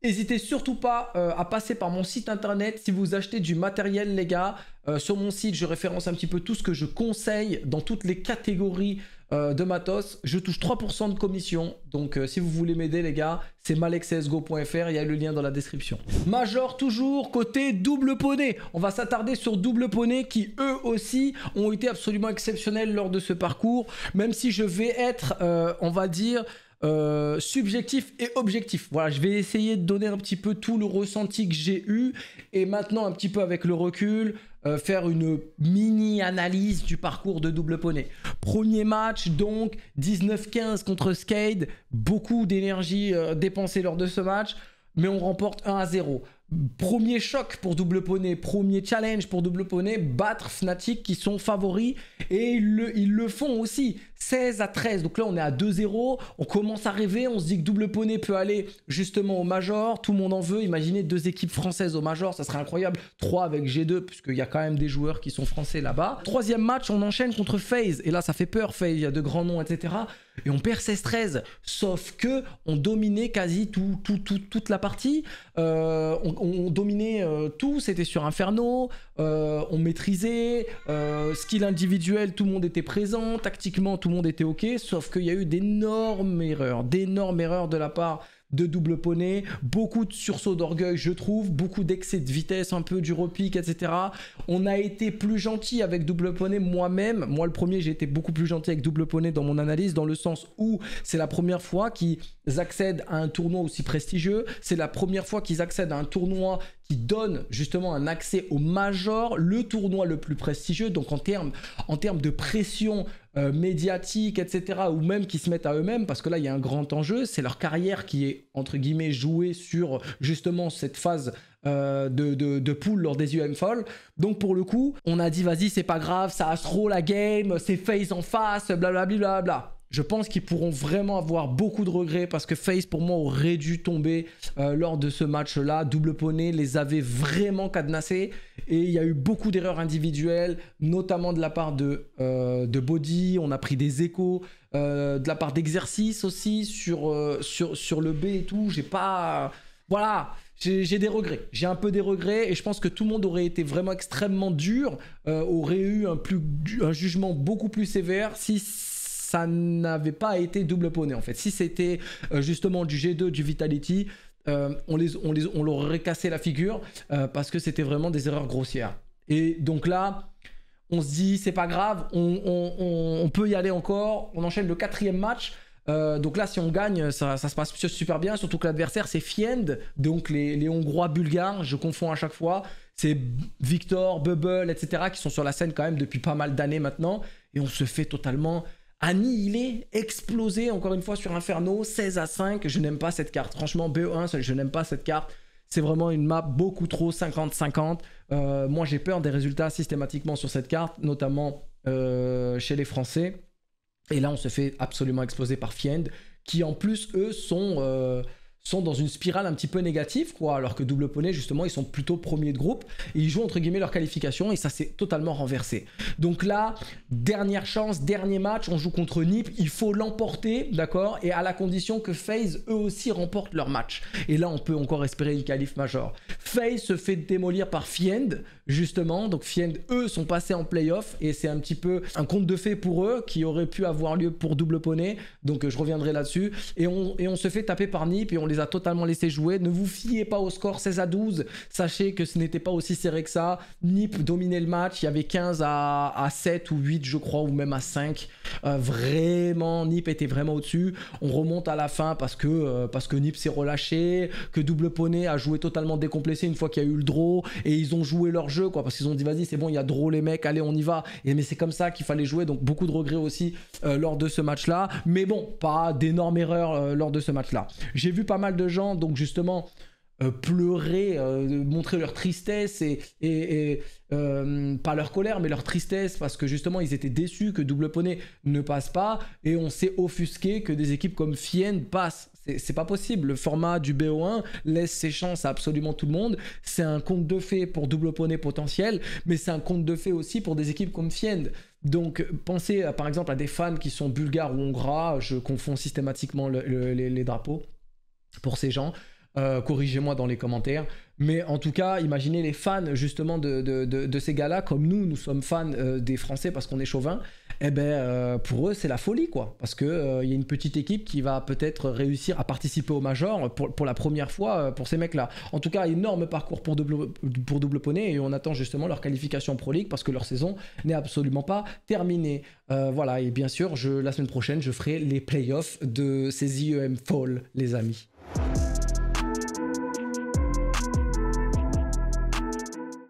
N'hésitez surtout pas à passer par mon site internet si vous achetez du matériel, les gars. Sur mon site, je référence un petit peu tout ce que je conseille dans toutes les catégories de matos. Je touche 3% de commission. Donc, si vous voulez m'aider, les gars, c'est malexcsgo.fr. Il y a le lien dans la description. Major, toujours côté double poney. On va s'attarder sur double poney qui, eux aussi, ont été absolument exceptionnels lors de ce parcours. Même si je vais être, on va dire... subjectif et objectif. Voilà, je vais essayer de donner un petit peu tout le ressenti que j'ai eu et maintenant un petit peu avec le recul, faire une mini analyse du parcours de double poney. Premier match donc 19-15 contre Skade, beaucoup d'énergie dépensée lors de ce match, mais on remporte 1-0. Premier choc pour double poney, premier challenge pour double poney, battre Fnatic qui sont favoris et ils le font aussi, 16-13. Donc là on est à 2-0, on commence à rêver, on se dit que double poney peut aller justement au Major, tout le monde en veut. Imaginez 2 équipes françaises au Major, ça serait incroyable, 3 avec G2 puisqu'il y a quand même des joueurs qui sont français là-bas. Troisième match, on enchaîne contre FaZe et là ça fait peur, FaZe, il y a de grands noms, etc. Et on perd 16-13, sauf que on dominait quasi toute la partie, on dominait tout, c'était sur Inferno, on maîtrisait, skill individuel, tout le monde était présent, tactiquement tout le monde était ok, sauf qu'il y a eu d'énormes erreurs de la part de double poney, beaucoup de sursauts d'orgueil je trouve, beaucoup d'excès de vitesse, un peu du repique, etc. On a été plus gentil avec double poney moi-même, moi le premier j'ai été beaucoup plus gentil avec double poney dans mon analyse, dans le sens où c'est la première fois qu'ils accèdent à un tournoi aussi prestigieux, c'est la première fois qu'ils accèdent à un tournoi qui donne justement un accès au Major, le tournoi le plus prestigieux, donc en termes de pression médiatique, etc., ou même qui se mettent à eux-mêmes, parce que là il y a un grand enjeu, c'est leur carrière qui est entre guillemets jouée sur justement cette phase de pool lors des UM Fall. Donc pour le coup on a dit vas-y c'est pas grave, ça astro la game, c'est FaZe en face, blablabla. Je pense qu'ils pourront vraiment avoir beaucoup de regrets parce que FaZe pour moi aurait dû tomber lors de ce match-là. Double poney les avait vraiment cadenassés et il y a eu beaucoup d'erreurs individuelles, notamment de la part de Body. On a pris des échos, de la part d'Exercice aussi sur le B et tout. J'ai pas... Voilà, j'ai des regrets. J'ai un peu des regrets et je pense que tout le monde aurait été vraiment extrêmement dur, aurait eu un jugement beaucoup plus sévère si ça n'avait pas été double poney en fait. Si c'était justement du G2, du Vitality, on leur aurait cassé la figure parce que c'était vraiment des erreurs grossières. Et donc là, on se dit c'est pas grave, on peut y aller encore. On enchaîne le 4e match. Donc là si on gagne ça se passe super bien, surtout que l'adversaire c'est Fiend, donc les Hongrois bulgares, je confonds à chaque fois, c'est Victor, Bubble, etc. qui sont sur la scène quand même depuis pas mal d'années maintenant et on se fait totalement annihilé, explosé encore une fois sur Inferno, 16-5, je n'aime pas cette carte, franchement BO1 je n'aime pas cette carte, c'est vraiment une map beaucoup trop 50-50, moi j'ai peur des résultats systématiquement sur cette carte, notamment chez les Français, et là on se fait absolument exploser par Fiend, qui en plus eux sont dans une spirale un petit peu négative, quoi, alors que double poney justement ils sont plutôt premiers de groupe et ils jouent entre guillemets leur qualification et ça s'est totalement renversé. Donc là, dernière chance, dernier match, on joue contre NiP, il faut l'emporter, d'accord, et à la condition que FaZe eux aussi remportent leur match. Et là on peut encore espérer une qualif Major. FaZe se fait démolir par Fiend justement, donc Fiend eux sont passés en playoff et c'est un petit peu un conte de fées pour eux qui aurait pu avoir lieu pour double poney, donc je reviendrai là-dessus, et on se fait taper par NiP et on les a totalement laissé jouer. Ne vous fiez pas au score 16-12, sachez que ce n'était pas aussi serré que ça. NiP dominait le match, il y avait 15 à 7 ou 8 je crois, ou même à 5, vraiment NiP était vraiment au-dessus. On remonte à la fin parce que NiP s'est relâché, que double poney a joué totalement décomplexé une fois qu'il y a eu le draw et ils ont joué leur jeu, quoi, parce qu'ils ont dit vas-y c'est bon, il y a draw les mecs, allez on y va, et mais c'est comme ça qu'il fallait jouer, donc beaucoup de regrets aussi lors de ce match là, mais bon, pas d'énormes erreurs lors de ce match là. J'ai vu pas mal de gens donc justement pleurer, montrer leur tristesse et pas leur colère mais leur tristesse parce que justement ils étaient déçus que double poney ne passe pas, et on s'est offusqué que des équipes comme Fiend passent. C'est pas possible, le format du BO1 laisse ses chances à absolument tout le monde. C'est un conte de fées pour double poney potentiel, mais c'est un conte de fées aussi pour des équipes comme Fiend. Donc pensez par exemple à des fans qui sont bulgares ou hongrois, je confonds systématiquement les drapeaux pour ces gens. Corrigez-moi dans les commentaires. Mais en tout cas, imaginez les fans justement de ces gars-là, comme nous sommes fans des Français parce qu'on est chauvin. Eh ben, pour eux, c'est la folie, quoi. Parce qu'il y a une petite équipe qui va peut-être réussir à participer au Major pour la première fois pour ces mecs-là. En tout cas, énorme parcours pour Double Poney et on attend justement leur qualification Pro League parce que leur saison n'est absolument pas terminée. Voilà, et bien sûr, la semaine prochaine, je ferai les playoffs de ces IEM Fall, les amis.